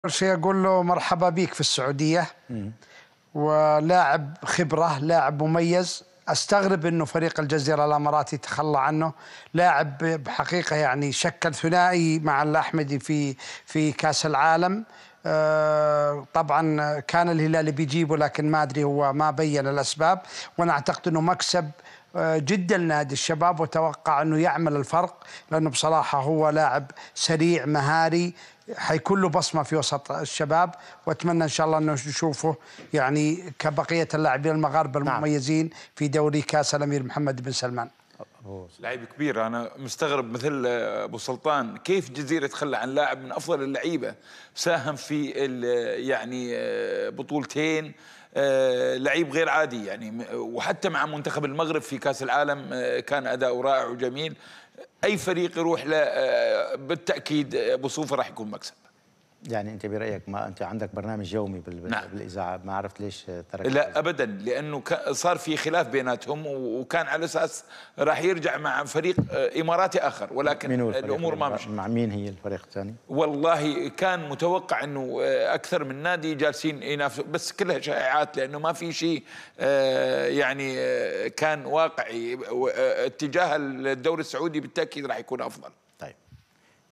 أول شيء أقول له مرحبا بيك في السعودية. ولاعب خبرة، لاعب مميز. أستغرب أنه فريق الجزيرة الأماراتي تخلى عنه. لاعب بحقيقة يعني شكل ثنائي مع الأحمدي في كأس العالم. طبعا كان الهلال بيجيبه، لكن ما أدري، هو ما بين الأسباب. وأنا أعتقد أنه مكسب جدا لنادي الشباب، وتوقع أنه يعمل الفرق، لأنه بصراحة هو لاعب سريع مهاري، حيكون له بصمة في وسط الشباب. وأتمنى إن شاء الله أنه نشوفه يعني كبقية اللاعبين المغاربة المميزين في دوري كأس الأمير محمد بن سلمان. لاعب كبير. أنا مستغرب مثل أبو سلطان كيف جزيرة تخلى عن لاعب من أفضل اللعيبة، ساهم في يعني بطولتين، لعيب غير عادي يعني. وحتى مع منتخب المغرب في كأس العالم كان أداؤه رائع وجميل. أي فريق يروح له بالتأكيد أبو صوفة راح يكون مكسب. يعني انت برايك، ما انت عندك برنامج يومي نعم. بالاذاعه، ما عرفت ليش ترك؟ لا ابدا، لانه صار في خلاف بيناتهم، وكان على اساس راح يرجع مع فريق اماراتي اخر، ولكن الامور ما مشت. مع مين هي الفريق الثاني؟ والله كان متوقع انه اكثر من نادي جالسين ينافسوا، بس كلها شائعات، لانه ما في شيء يعني كان واقعي. اتجاه الدوري السعودي بالتاكيد راح يكون افضل.